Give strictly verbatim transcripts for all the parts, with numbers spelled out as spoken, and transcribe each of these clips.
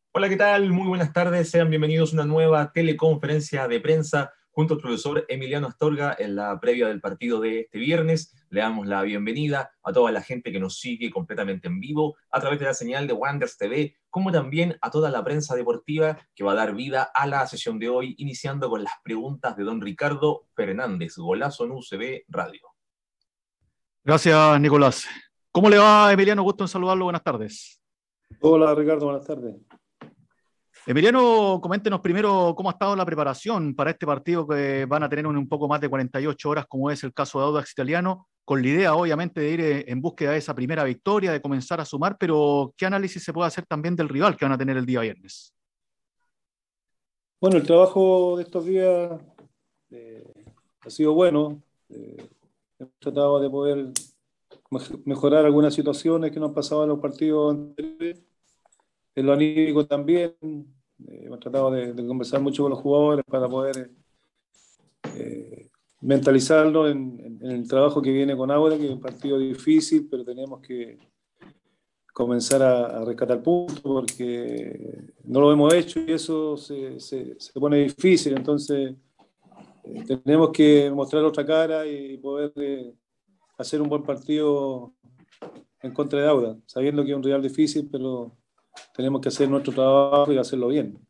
Hola, ¿qué tal? Muy buenas tardes. Sean bienvenidos a una nueva teleconferencia de prensa junto al profesor Emiliano Astorga en la previa del partido de este viernes. Le damos la bienvenida a toda la gente que nos sigue completamente en vivo a través de la señal de Wanderers T V, como también a toda la prensa deportiva que va a dar vida a la sesión de hoy, iniciando con las preguntas de don Ricardo Fernández, Golazo en U C B Radio. Gracias, Nicolás. ¿Cómo le va, Emiliano? Gusto en saludarlo. Buenas tardes. Hola, Ricardo. Buenas tardes. Emiliano, coméntenos primero cómo ha estado la preparación para este partido que van a tener un, un poco más de cuarenta y ocho horas, como es el caso de Audax Italiano, con la idea, obviamente, de ir en búsqueda de esa primera victoria, de comenzar a sumar, pero ¿qué análisis se puede hacer también del rival que van a tener el día viernes? Bueno, el trabajo de estos días eh, ha sido bueno. Eh, hemos tratado de poder mejorar algunas situaciones que nos han pasado en los partidos anteriores. En lo anímico también. Eh, hemos tratado de, de conversar mucho con los jugadores para poder eh, mentalizarlo en, en, en el trabajo que viene con Audax, que es un partido difícil, pero tenemos que comenzar a, a rescatar puntos porque no lo hemos hecho y eso se, se, se pone difícil. Entonces eh, tenemos que mostrar otra cara y poder eh, hacer un buen partido en contra de Audax, sabiendo que es un rival difícil, pero tenemos que hacer nuestro trabajo y hacerlo bien.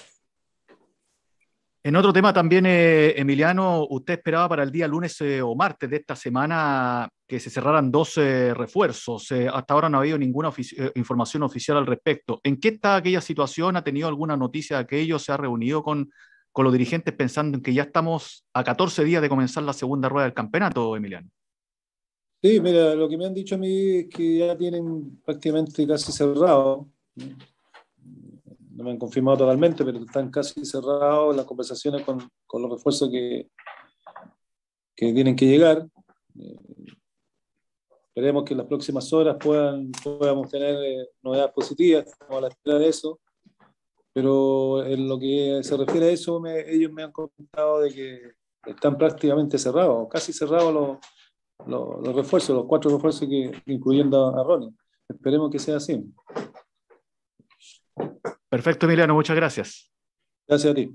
En otro tema también, eh, Emiliano, usted esperaba para el día lunes eh, o martes de esta semana que se cerraran dos eh, refuerzos. Eh, hasta ahora no ha habido ninguna ofici- eh, información oficial al respecto. ¿En qué está aquella situación? ¿Ha tenido alguna noticia de aquello? ¿Se ha reunido con, con los dirigentes pensando en que ya estamos a catorce días de comenzar la segunda rueda del campeonato, Emiliano? Sí, mira, lo que me han dicho a mí es que ya tienen prácticamente casi cerrado. No me han confirmado totalmente, pero están casi cerrados las conversaciones con, con los refuerzos que, que tienen que llegar. Eh, esperemos que en las próximas horas puedan, podamos tener eh, novedades positivas, estamos a la espera de eso. Pero en lo que se refiere a eso, me, ellos me han comentado de que están prácticamente cerrados, casi cerrados los, los, los refuerzos, los cuatro refuerzos, que, incluyendo a, a Ronnie. Esperemos que sea así. Perfecto, Emiliano, muchas gracias. Gracias a ti.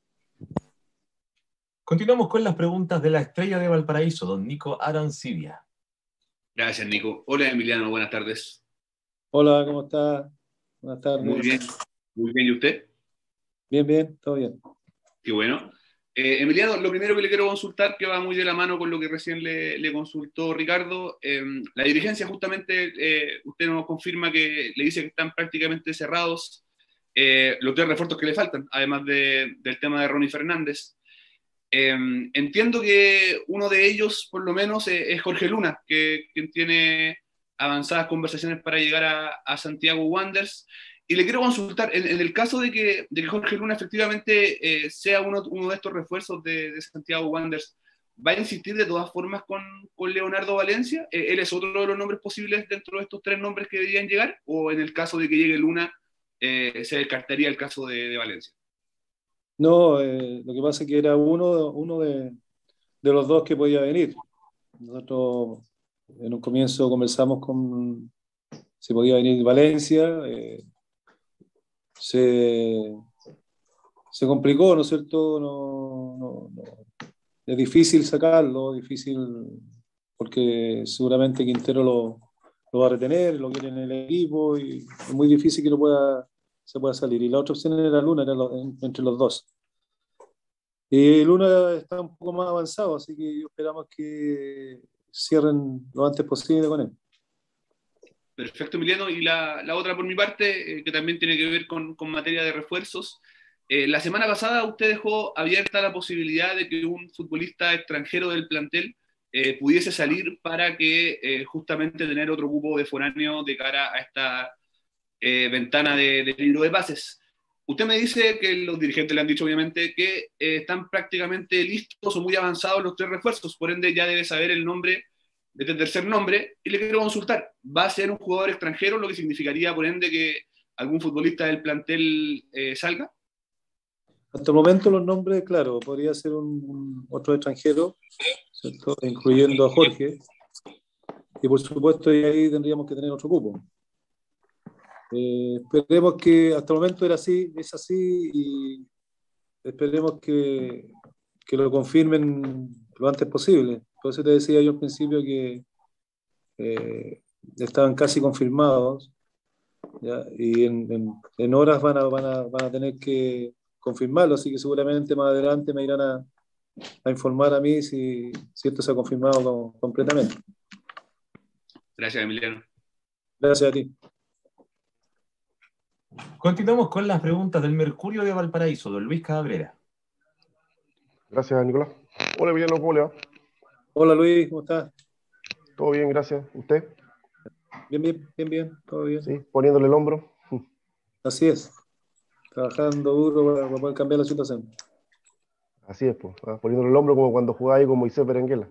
Continuamos con las preguntas de la estrella de Valparaíso, don Nico Arancibia. Gracias, Nico. Hola, Emiliano, buenas tardes. Hola, ¿cómo estás? Buenas tardes. Muy bien, muy bien. ¿Y usted? Bien, bien, todo bien. Qué bueno. Eh, Emiliano, lo primero que le quiero consultar, que va muy de la mano con lo que recién le, le consultó Ricardo, eh, la dirigencia justamente, eh, usted nos confirma que le dice que están prácticamente cerrados eh, los tres refuerzos que le faltan, además de, del tema de Ronnie Fernández. Eh, entiendo que uno de ellos, por lo menos, eh, es Jorge Luna, que, que tiene avanzadas conversaciones para llegar a, a Santiago Wanderers. Y le quiero consultar, en, en el caso de que, de que Jorge Luna efectivamente eh, sea uno, uno de estos refuerzos de, de Santiago Wanderers, ¿va a insistir de todas formas con, con Leonardo Valencia? Eh, ¿Él es otro de los nombres posibles dentro de estos tres nombres que deberían llegar? ¿O en el caso de que llegue Luna, eh, se descartaría el caso de, de Valencia? No, eh, lo que pasa es que era uno, uno de, de los dos que podía venir. Nosotros en un comienzo conversamos con si podía venir Valencia. Eh, se, se complicó, ¿no es cierto? No, no, no. Es difícil sacarlo, difícil porque seguramente Quintero lo, lo va a retener, lo quiere en el equipo y es muy difícil que lo pueda, se pueda salir. Y la otra opción era Luna, era lo, entre los dos. Y Luna está un poco más avanzado, así que esperamos que cierren lo antes posible con él. Perfecto, Emiliano. Y la, la otra por mi parte, eh, que también tiene que ver con, con materia de refuerzos. Eh, la semana pasada usted dejó abierta la posibilidad de que un futbolista extranjero del plantel eh, pudiese salir para que eh, justamente tener otro cupo de foráneo de cara a esta eh, ventana de, de libro de pases. Usted me dice que los dirigentes le han dicho obviamente que eh, están prácticamente listos o muy avanzados los tres refuerzos, por ende ya debe saber el nombre de este tercer nombre, y le quiero consultar, ¿va a ser un jugador extranjero, lo que significaría por ende que algún futbolista del plantel eh, salga? Hasta el momento los nombres, claro, podría ser un, un otro extranjero, ¿cierto? Incluyendo a Jorge, y por supuesto ahí tendríamos que tener otro cupo. Eh, esperemos que hasta el momento era así, es así, y esperemos que, que lo confirmen lo antes posible. Por eso te decía yo al principio que eh, estaban casi confirmados, ¿ya? Y en, en, en horas van a, van, a, van a tener que confirmarlo, así que seguramente más adelante me irán a, a informar a mí si, si esto se ha confirmado con, completamente. Gracias, Emiliano. Gracias a ti. Continuamos con las preguntas del Mercurio de Valparaíso, don Luis Cabrera. Gracias, Nicolás. Hola, Emiliano, ¿cómo le va? Hola Luis, ¿cómo estás? Todo bien, gracias. ¿Usted? Bien, bien, bien, bien, todo bien. Sí, poniéndole el hombro. Así es, trabajando duro para, para poder cambiar la situación. Así es, pues, ¿ah? Poniéndole el hombro como cuando jugaba ahí con Moisés Berenguela.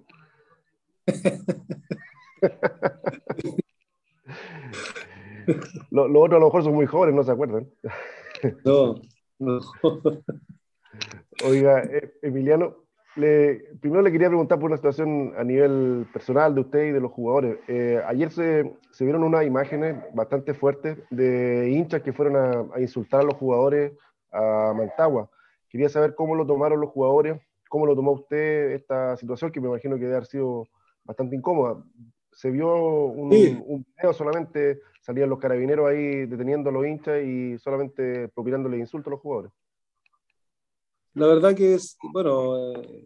Los lo otros a lo mejor son muy jóvenes, no se acuerdan. No, no. Oiga, eh, Emiliano, le, primero le quería preguntar por una situación a nivel personal de usted y de los jugadores. Eh, ayer se, se vieron unas imágenes bastante fuertes de hinchas que fueron a, a insultar a los jugadores a Mantagua. Quería saber cómo lo tomaron los jugadores, cómo lo tomó usted esta situación, que me imagino que debe haber sido bastante incómoda. Se vio un, Sí, un video, solamente salían los carabineros ahí deteniendo a los hinchas y solamente propinándole insultos a los jugadores. la verdad que es, bueno, eh,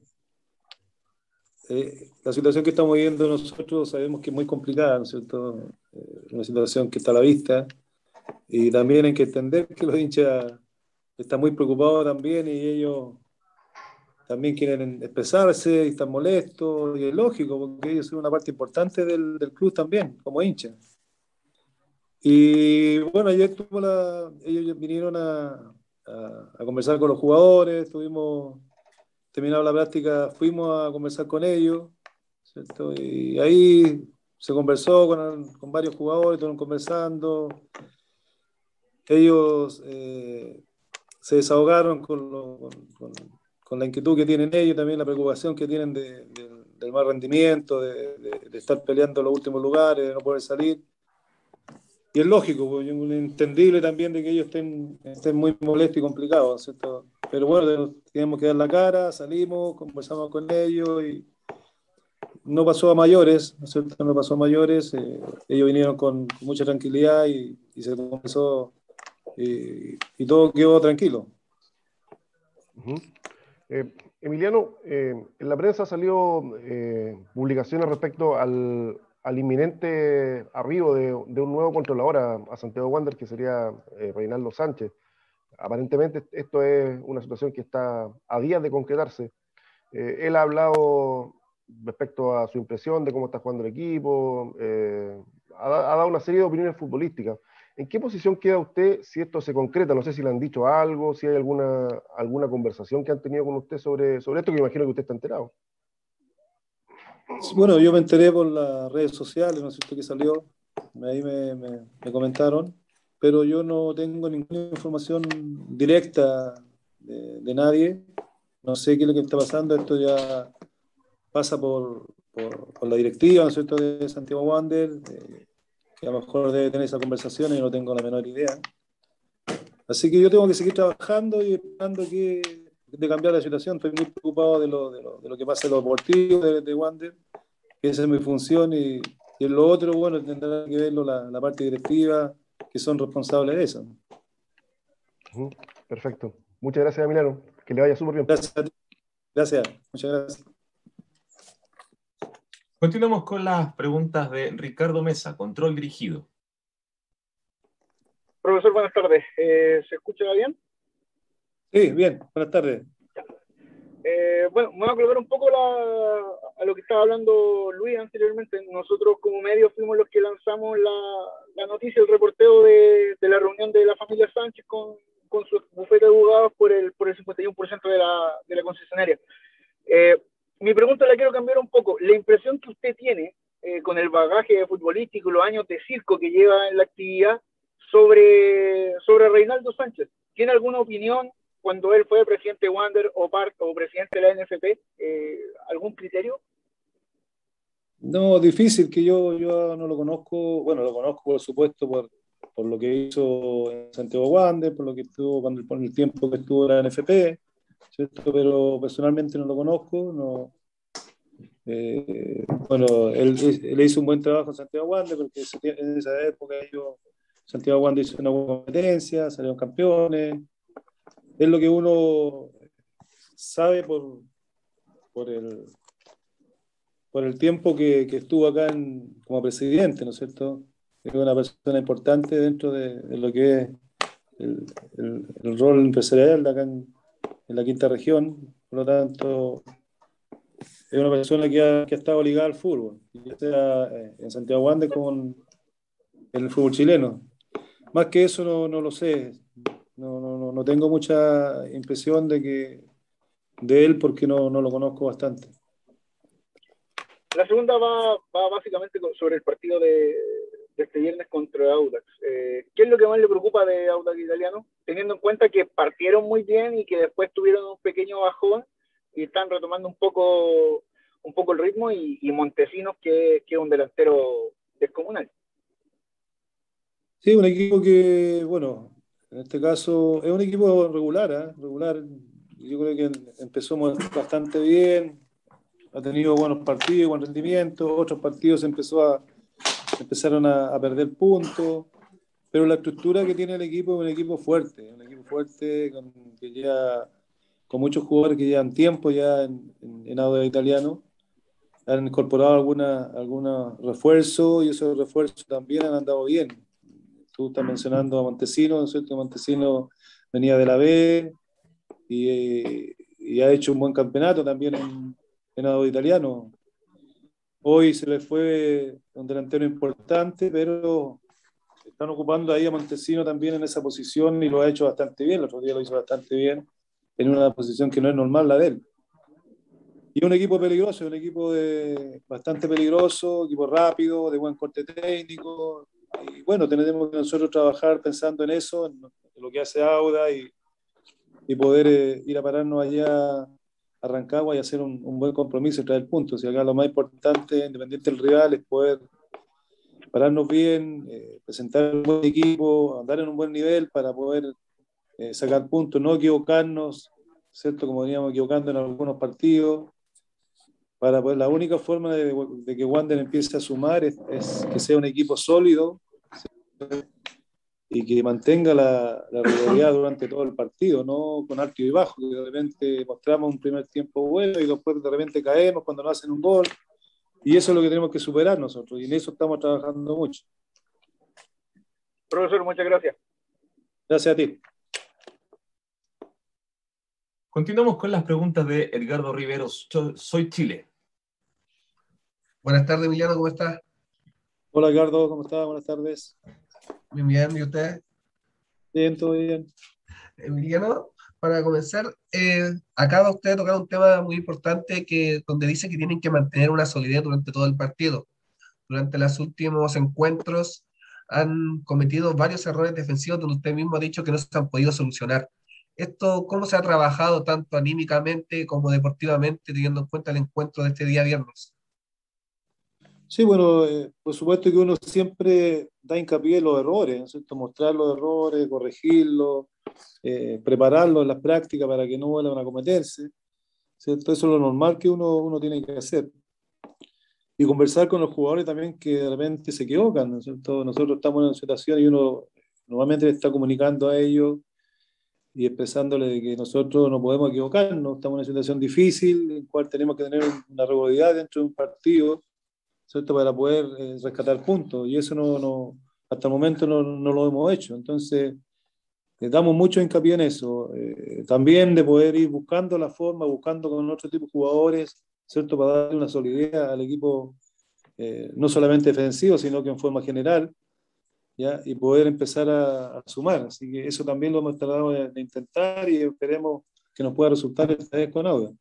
eh, la situación que estamos viviendo nosotros sabemos que es muy complicada, ¿no es cierto? Eh, una situación que está a la vista y también hay que entender que los hinchas están muy preocupados también y ellos también quieren expresarse y están molestos y es lógico porque ellos son una parte importante del, del club también, como hinchas. Y bueno, ayer tuvo la, ellos vinieron a, a, a conversar con los jugadores, tuvimos, terminado la práctica, fuimos a conversar con ellos, ¿cierto? Y ahí se conversó con, con varios jugadores, estuvieron conversando, ellos eh, se desahogaron con, lo, con, con, con, la inquietud que tienen ellos, también la preocupación que tienen de, de, del mal rendimiento, de, de, de estar peleando en los últimos lugares, de no poder salir. Y es lógico, pues, es entendible también de que ellos estén, estén muy molestos y complicados, ¿cierto? Pero bueno, tenemos que dar la cara, salimos, conversamos con ellos y no pasó a mayores, ¿no es cierto? No pasó a mayores, eh, ellos vinieron con, con mucha tranquilidad y, y se comenzó y, y todo quedó tranquilo. Uh-huh. eh, Emiliano, eh, en la prensa salió eh, publicaciones respecto al, al inminente arribo de, de un nuevo controlador a, a Santiago Wanderers, que sería eh, Reinaldo Sánchez. Aparentemente esto es una situación que está a días de concretarse. Eh, él ha hablado respecto a su impresión de cómo está jugando el equipo, eh, ha, ha dado una serie de opiniones futbolísticas. ¿En qué posición queda usted si esto se concreta? No sé si le han dicho algo, si hay alguna, alguna conversación que han tenido con usted sobre, sobre esto, que imagino que usted está enterado. Bueno, yo me enteré por las redes sociales, no sé usted qué salió, ahí me, me, me comentaron, pero yo no tengo ninguna información directa de, de nadie, no sé qué es lo que está pasando, esto ya pasa por, por, por la directiva, ¿no es cierto?, de Santiago Wanderers, eh, que a lo mejor debe tener esa conversación y no tengo la menor idea. Así que yo tengo que seguir trabajando y esperando que, de cambiar la situación. Estoy muy preocupado de lo, de lo, de lo que pasa en los deportivos de, de Wander, que esa es mi función, y, y en lo otro, bueno, tendrá que verlo la, la parte directiva, que son responsables de eso. Uh-huh. Perfecto. Muchas gracias, Emiliano. Que le vaya súper bien. Gracias a ti. Gracias. Muchas gracias. Continuamos con las preguntas de Ricardo Mesa, control dirigido. Profesor, buenas tardes. Eh, ¿Se escucha bien? Sí, bien. Buenas tardes. Eh, bueno, me voy a colocar un poco la, a lo que estaba hablando Luis anteriormente. Nosotros como medios fuimos los que lanzamos la, la noticia, el reporteo de, de la reunión de la familia Sánchez con, con su bufete de abogados por el, por el cincuenta y uno por ciento de la, de la concesionaria. Eh, mi pregunta la quiero cambiar un poco. La impresión que usted tiene eh, con el bagaje futbolístico y los años de circo que lleva en la actividad sobre, sobre Reinaldo Sánchez, ¿tiene alguna opinión cuando él fue presidente de Wander o, part, o presidente de la N F P? Eh, ¿Algún criterio? No, difícil, que yo, yo no lo conozco, bueno, lo conozco por supuesto por, por lo que hizo en Santiago Wander, por lo que estuvo cuando, por el tiempo que estuvo en la N F P, ¿cierto? Pero personalmente no lo conozco, no. Eh, bueno, él, él hizo un buen trabajo en Santiago Wander, porque en esa época ellos, Santiago Wander hizo una buena competencia, salieron campeones. Es lo que uno sabe por, por, el, por el tiempo que, que estuvo acá en, como presidente, ¿no es cierto? Es una persona importante dentro de, de lo que es el, el, el rol empresarial de acá en, en la quinta región. Por lo tanto, es una persona que ha, que ha estado ligada al fútbol, ya sea en Santiago Wander como en, en el fútbol chileno. Más que eso no, no lo sé. No, no, no tengo mucha impresión de que de él porque no, no lo conozco bastante. La segunda va, va básicamente sobre el partido de, de este viernes contra Audax. Eh, ¿Qué es lo que más le preocupa de Audax Italiano? Teniendo en cuenta que partieron muy bien y que después tuvieron un pequeño bajón y están retomando un poco, un poco el ritmo, y, y Montesinos, que, que es un delantero descomunal. Sí, un equipo que, bueno, en este caso es un equipo regular, ¿eh? regular. Yo creo que empezó bastante bien, ha tenido buenos partidos, buen rendimiento. Otros partidos empezó a, empezaron a, a perder puntos, pero la estructura que tiene el equipo es un equipo fuerte, un equipo fuerte con, que ya, con muchos jugadores que llevan tiempo ya en, en, en Audax Italiano. Han incorporado algunos alguna refuerzos y esos refuerzos también han andado bien. Tú estás mencionando a Montesinos, ¿no es cierto? Montesinos venía de la B y, y ha hecho un buen campeonato también en, en Audax Italiano. Hoy se le fue un delantero importante, pero están ocupando ahí a Montesinos también en esa posición y lo ha hecho bastante bien. El otro día lo hizo bastante bien en una posición que no es normal la de él. Y un equipo peligroso, un equipo de, bastante peligroso, equipo rápido, de buen corte técnico. Y bueno, tenemos que nosotros trabajar pensando en eso, en lo que hace Audax y, y poder eh, ir a pararnos allá a Rancagua y hacer un, un buen compromiso y traer puntos. Y acá lo más importante, independiente del rival, es poder pararnos bien, eh, presentar un buen equipo, andar en un buen nivel para poder eh, sacar puntos, no equivocarnos, ¿cierto? Como veníamos equivocando en algunos partidos. Para poder, la única forma de, de que Wander empiece a sumar es, es que sea un equipo sólido, ¿sí? Y que mantenga la, la regularidad durante todo el partido, no con alto y bajo, que de repente mostramos un primer tiempo bueno y después de repente caemos cuando nos hacen un gol, y eso es lo que tenemos que superar nosotros, y en eso estamos trabajando mucho. Profesor, muchas gracias. Gracias a ti. Continuamos con las preguntas de Edgardo Riveros. Yo soy Chile. Buenas tardes, Emiliano, ¿cómo estás? Hola, Edgardo, ¿cómo estás? Buenas tardes. Bien, bien, ¿y usted? Bien, todo bien. Emiliano, para comenzar, eh, acaba usted de tocar un tema muy importante que, donde dice que tienen que mantener una solidez durante todo el partido. Durante los últimos encuentros han cometido varios errores defensivos donde usted mismo ha dicho que no se han podido solucionar. ¿Esto cómo se ha trabajado tanto anímicamente como deportivamente, teniendo en cuenta el encuentro de este día viernes? Sí, bueno, eh, por supuesto que uno siempre da hincapié en los errores, ¿no es cierto? Mostrar los errores, corregirlos, eh, prepararlos en las prácticas para que no vuelvan a cometerse, ¿cierto? Eso es lo normal que uno, uno tiene que hacer. Y conversar con los jugadores también que de repente se equivocan, ¿no es cierto? Nosotros estamos en una situación y uno normalmente le está comunicando a ellos y expresándole de que nosotros no podemos equivocarnos, estamos en una situación difícil, en la cual tenemos que tener una regularidad dentro de un partido, ¿cierto? Para poder eh, rescatar puntos, y eso no, no, hasta el momento no, no lo hemos hecho. Entonces, eh, damos mucho hincapié en eso. Eh, también de poder ir buscando la forma, buscando con otro tipo de jugadores, ¿cierto? Para darle una solidez al equipo, eh, no solamente defensivo, sino que en forma general, ¿ya? Y poder empezar a, a sumar. Así que eso también lo hemos tratado de, de intentar y esperemos que nos pueda resultar esta vez con Audax.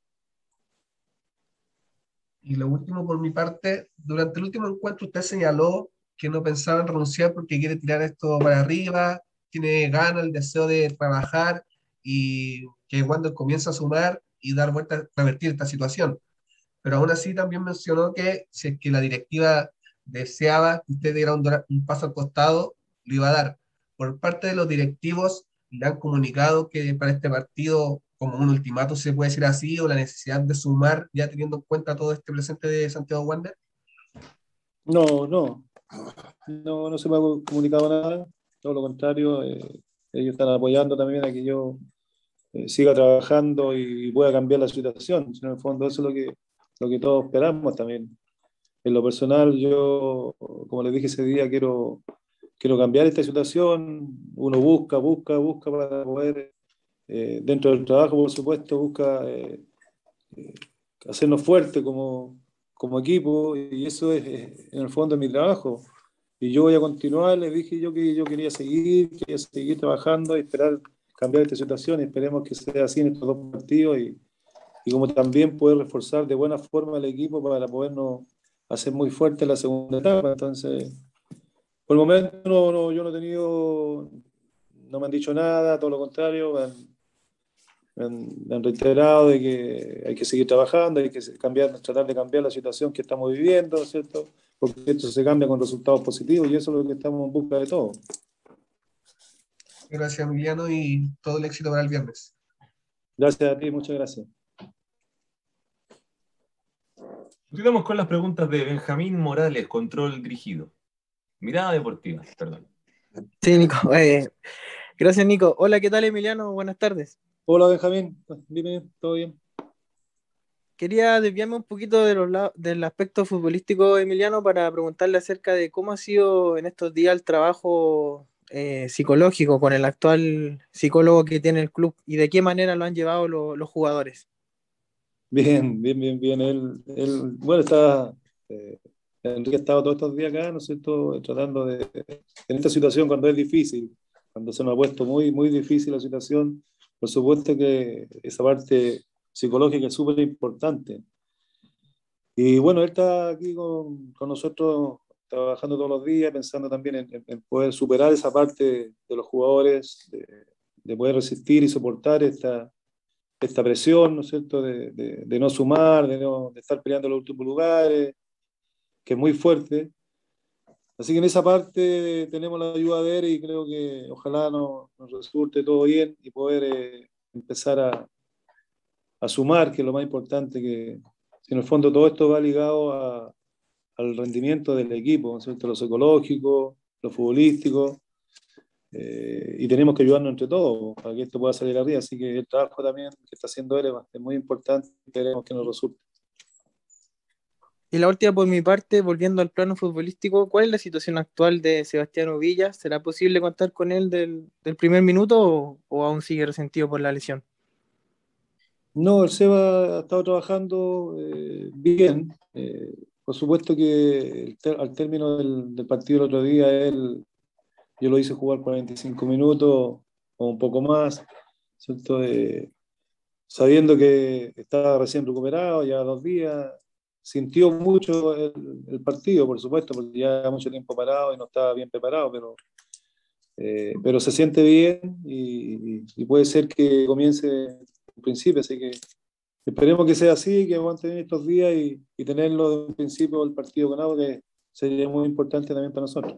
Y lo último por mi parte, durante el último encuentro usted señaló que no pensaba en renunciar porque quiere tirar esto para arriba, tiene ganas, el deseo de trabajar y que Wander comienza a sumar y dar vuelta, revertir esta situación. Pero aún así también mencionó que si es que la directiva deseaba que usted diera un, un paso al costado, lo iba a dar. Por parte de los directivos, le han comunicado que para este partido, como un ultimátum, se puede decir así, o la necesidad de sumar, ya teniendo en cuenta todo este presente de Santiago Wander. No, no, no, no se me ha comunicado nada, todo lo contrario, eh, ellos están apoyando también a que yo eh, siga trabajando y pueda cambiar la situación. En el fondo eso es lo que, lo que todos esperamos también. En lo personal, yo, como les dije ese día, quiero, quiero cambiar esta situación. Uno busca, busca, busca para poder, eh, dentro del trabajo, por supuesto, busca eh, eh, hacernos fuertes como, como equipo, y eso es, eh, en el fondo, mi trabajo. Y yo voy a continuar, les dije yo que yo quería seguir, quería seguir trabajando y esperar cambiar esta situación, y esperemos que sea así en estos dos partidos, y, y como también poder reforzar de buena forma el equipo para podernos hacer muy fuerte la segunda etapa. Entonces, por el momento no, no, yo no he tenido, no me han dicho nada, todo lo contrario, me han, me han, me han reiterado de que hay que seguir trabajando, hay que cambiar, tratar de cambiar la situación que estamos viviendo, ¿cierto? Porque esto se cambia con resultados positivos, y eso es lo que estamos en busca de todo. Gracias, Emiliano, y todo el éxito para el viernes. Gracias a ti, muchas gracias. Continuamos con las preguntas de Benjamín Morales, control dirigido. Mirada deportiva, perdón. Sí, Nico. Eh, gracias, Nico. Hola, ¿qué tal, Emiliano? Buenas tardes. Hola, Benjamín. Dime, ¿todo bien? Quería desviarme un poquito de los la- del aspecto futbolístico, Emiliano, para preguntarle acerca de cómo ha sido en estos días el trabajo eh, psicológico con el actual psicólogo que tiene el club y de qué manera lo han llevado lo- los jugadores. Bien, bien, bien, bien. Él, él bueno, está, eh, Enrique ha estado todos estos días acá, ¿no es cierto?, tratando de, en esta situación cuando es difícil, cuando se nos ha puesto muy, muy difícil la situación, por supuesto que esa parte psicológica es súper importante. Y bueno, él está aquí con, con nosotros trabajando todos los días, pensando también en, en poder superar esa parte de los jugadores, de, de poder resistir y soportar esta esta presión, ¿no es cierto?, de, de, de no sumar, de, no, de estar peleando en los últimos lugares, que es muy fuerte. Así que en esa parte tenemos la ayuda de él, y creo que ojalá nos, nos resulte todo bien y poder eh, empezar a, a sumar, que es lo más importante, que en el fondo todo esto va ligado a, al rendimiento del equipo, ¿no es cierto?, lo psicológico, lo futbolístico. Eh, y tenemos que ayudarnos entre todos para que esto pueda salir arriba, así que el trabajo también que está haciendo él es muy importante y queremos que nos resulte. Y la última por mi parte, volviendo al plano futbolístico, ¿cuál es la situación actual de Sebastián Villa? ¿Será posible contar con él del, del primer minuto o, o aún sigue resentido por la lesión? No, el Seba ha estado trabajando eh, bien. Eh, por supuesto que el ter- al término del, del partido el otro día, él, yo lo hice jugar cuarenta y cinco minutos o un poco más, ¿cierto? Eh, sabiendo que estaba recién recuperado, ya dos días, sintió mucho el, el partido, por supuesto, porque ya mucho tiempo parado y no estaba bien preparado, pero, eh, pero se siente bien, y, y puede ser que comience en principio, así que esperemos que sea así, que aguanten estos días y, y tenerlo de un principio del partido con agua, que sería muy importante también para nosotros.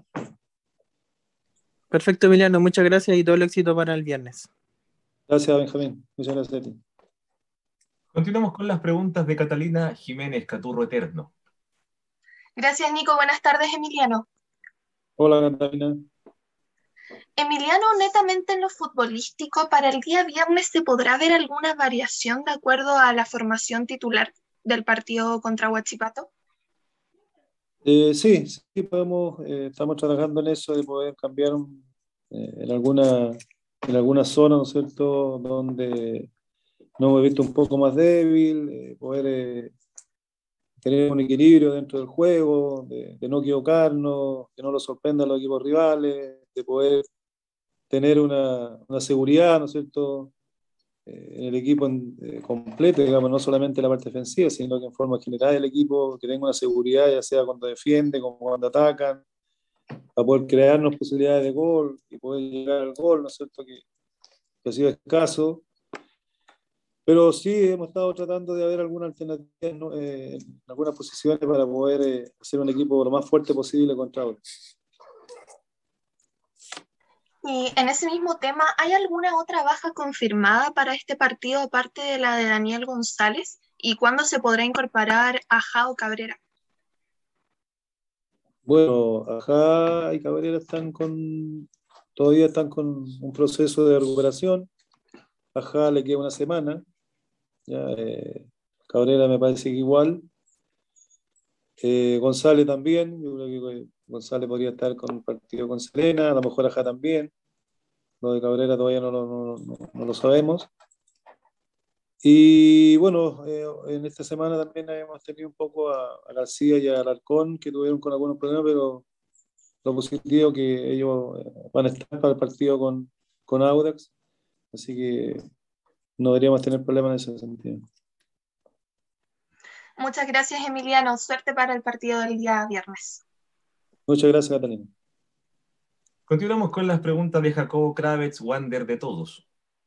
Perfecto, Emiliano, muchas gracias y todo el éxito para el viernes. Gracias, Benjamín. Muchas gracias a ti. Continuamos con las preguntas de Catalina Jiménez, Caturro Eterno. Gracias, Nico. Buenas tardes, Emiliano. Hola, Catalina. Emiliano, netamente en lo futbolístico, para el día viernes se podrá ver alguna variación de acuerdo a la formación titular del partido contra Huachipato. Eh, sí, sí, podemos, eh, estamos trabajando en eso de poder cambiar un, eh, en alguna, en alguna zona, ¿no es cierto?, donde nos hemos visto un poco más débil, eh, poder eh, tener un equilibrio dentro del juego, de, de no equivocarnos, que no nos sorprendan los equipos rivales, de poder tener una, una seguridad, ¿no es cierto?, eh, en el equipo en, eh, completo, digamos, no solamente la parte defensiva, sino que en forma general el equipo que tenga una seguridad, ya sea cuando defiende, como cuando atacan, para poder crearnos posibilidades de gol y poder llegar al gol, ¿no es cierto?, que, que ha sido escaso. Pero sí hemos estado tratando de ver alguna alternativa, ¿no?, eh, en algunas posiciones para poder eh, hacer un equipo lo más fuerte posible contra otros. Y en ese mismo tema, ¿hay alguna otra baja confirmada para este partido aparte de la de Daniel González? ¿Y cuándo se podrá incorporar a Jao Cabrera? Bueno, Ajá y Cabrera están con, todavía están con un proceso de recuperación. Ajá le queda una semana. Ya, eh, Cabrera me parece que igual. Eh, González también. Yo creo que González podría estar con el partido con Serena. A lo mejor Ajá también. Lo de Cabrera todavía no, no, no, no, no lo sabemos. Y bueno, eh, en esta semana también hemos tenido un poco a, a García y a Alarcón, que tuvieron con algunos problemas, pero lo positivo que ellos van a estar para el partido con, con Audax, así que no deberíamos tener problemas en ese sentido. Muchas gracias, Emiliano. Suerte para el partido del día viernes. Muchas gracias, Catalina. Continuamos con las preguntas de Jacobo Kravets, Wander de todos.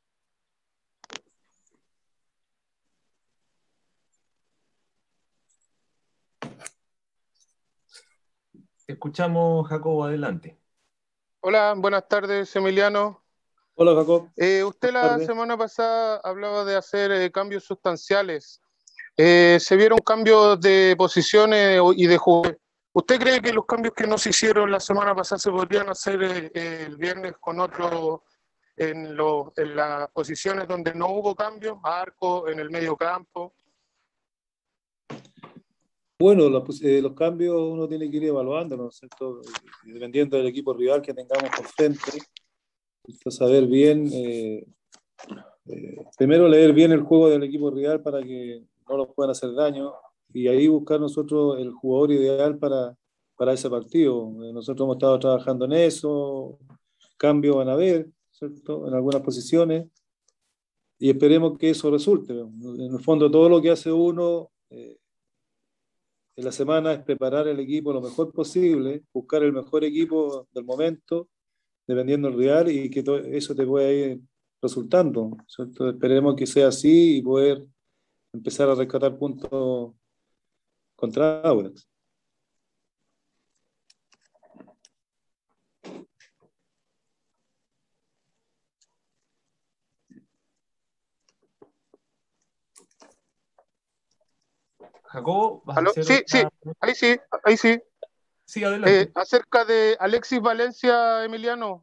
Te escuchamos, Jacobo, adelante. Hola, buenas tardes, Emiliano. Hola, Jacob. Eh, usted la tardes. semana pasada hablaba de hacer eh, cambios sustanciales. Eh, se vieron cambios de posiciones y de jugadores. ¿Usted cree que los cambios que no se hicieron la semana pasada se podrían hacer eh, eh, el viernes con otro en, lo, en las posiciones donde no hubo cambios, arco, en el medio campo? Bueno, los, eh, los cambios uno tiene que ir evaluando, ¿no es cierto? Dependiendo del equipo rival que tengamos por frente. Esto, saber bien, eh, eh, primero leer bien el juego del equipo rival para que no nos puedan hacer daño y ahí buscar nosotros el jugador ideal para, para ese partido. Nosotros hemos estado trabajando en eso, cambios van a haber, ¿cierto? En algunas posiciones y esperemos que eso resulte. En el fondo todo lo que hace uno eh, en la semana es preparar el equipo lo mejor posible, buscar el mejor equipo del momento, dependiendo del rival, y que todo eso te pueda ir resultando, ¿cierto? Esperemos que sea así y poder empezar a rescatar puntos contra Audax. Jacobo, ¿vas ¿Aló? a hacer Sí, sí, otra... ahí sí, ahí sí. Sí, adelante. Eh, acerca de Alexis Valencia, Emiliano,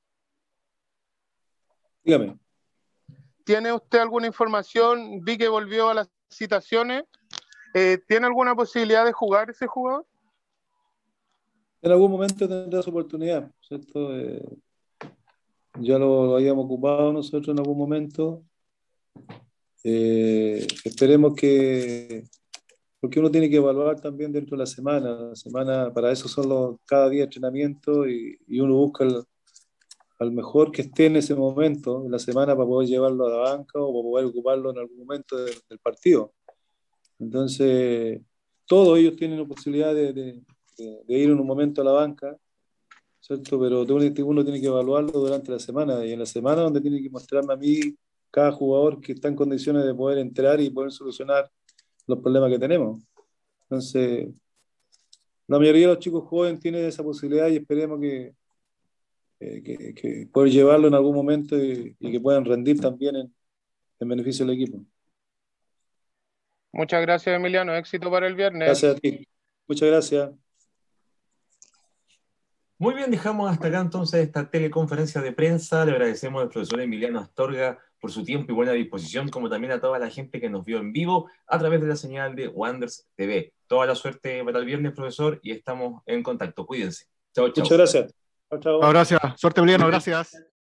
Dígame. ¿tiene usted alguna información? Vi que volvió a las citaciones. Eh, ¿Tiene alguna posibilidad de jugar ese jugador? En algún momento tendrá su oportunidad, ¿cierto? Eh, ya lo, lo habíamos ocupado nosotros en algún momento. Eh, esperemos que, porque uno tiene que evaluar también dentro de la semana. La semana, para eso son los cada día entrenamiento y, y uno busca el, al mejor que esté en ese momento, en la semana, para poder llevarlo a la banca o para poder ocuparlo en algún momento de, del partido. Entonces, todos ellos tienen la posibilidad de, de, de, de ir en un momento a la banca, ¿cierto? Pero uno tiene que evaluarlo durante la semana, y en la semana donde tiene que mostrarme a mí cada jugador que está en condiciones de poder entrar y poder solucionar los problemas que tenemos. Entonces, la mayoría de los chicos jóvenes tienen esa posibilidad y esperemos que, eh, que, que poder llevarlo en algún momento y, y que puedan rendir también en, en beneficio del equipo. Muchas gracias, Emiliano. Éxito para el viernes. Gracias a ti. Muchas gracias. Muy bien, dejamos hasta acá entonces esta teleconferencia de prensa. Le agradecemos al profesor Emiliano Astorga por su tiempo y buena disposición, como también a toda la gente que nos vio en vivo a través de la señal de Wanderers T V. Toda la suerte para el viernes, profesor, y estamos en contacto. Cuídense. Chao, chao. Muchas gracias. Chao, chao. No, gracias. Suerte, Emiliano. Gracias.